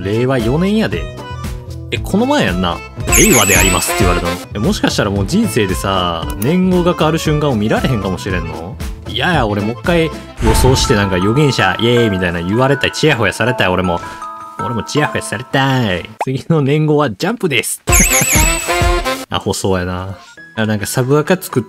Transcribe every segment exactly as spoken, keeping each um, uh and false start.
れいわよねんやで。え、この前やんな。令和でありますって言われたの。え、もしかしたらもう人生でさ、年号が変わる瞬間を見られへんかもしれんの？いやや、俺もう一回予想してなんか預言者イエーイみたいな言われたい。チヤホヤされたい、俺も。俺もチヤホヤされたい。次の年号はジャンプです。アホそうやな。あ、なんかサブアカ作って、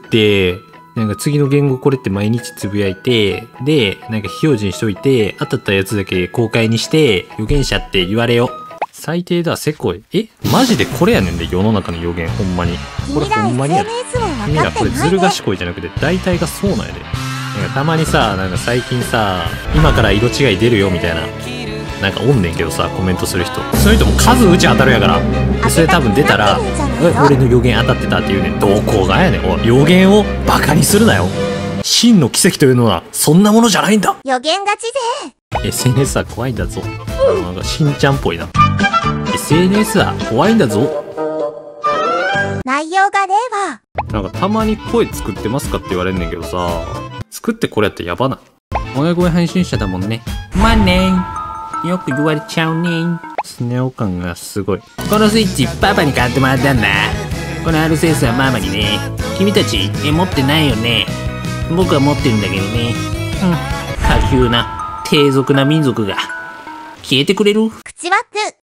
なんか次の言語これって毎日つぶやいて、で、なんか非表示にしといて、当たったやつだけ公開にして、預言者って言われよ。最低だ、せこい。え、マジでこれやねんで、世の中の予言、ほんまに。これほんまにやで。君らこれずる賢いじゃなくて、大体がそうなんやで。なんかたまにさ、なんか最近さ、今から色違い出るよみたいな。なんかおんねんけどさ、コメントする人。そういう人も数打ち当たるやから。でそれ多分出たら、え、俺の予言当たってたって言うねん。どこがやねん。おい、予言をバカにするなよ。真の奇跡というのは、そんなものじゃないんだ。 予言勝ちぜ。 エスエヌエス は怖いんだぞ。なんかしんちゃんっぽいな。エスエヌエス は怖いんだぞ。 内容が令和。 なんかたまに声作ってますかって言われんねんけどさ、作ってこれやったらやばない。親声配信者だもんね。まあねん。よく言われちゃうねん。スネ夫感がすごい。このスイッチパパに買ってもらったんだ。このアルセウスはママにね。君たち、え、持ってないよね。僕は持ってるんだけどね。うん。下級な、低俗な民族が。消えてくれる？ 口ワック。